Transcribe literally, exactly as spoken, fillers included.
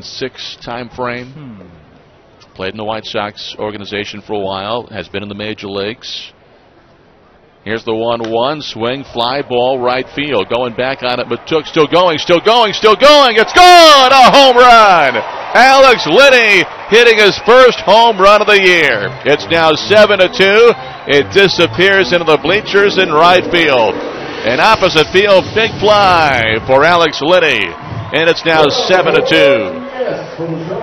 thousand six time frame. Hmm. Played in the White Sox organization for a while. Has been in the major leagues. Here's the one one. Swing, fly ball, right field. Going back on it. Matuk still going, still going, still going. It's gone! A home run! Alex Liddi hitting his first home run of the year. It's now seven to two. It disappears into the bleachers in right field. An opposite field big fly for Alex Liddi. And it's now seven to two.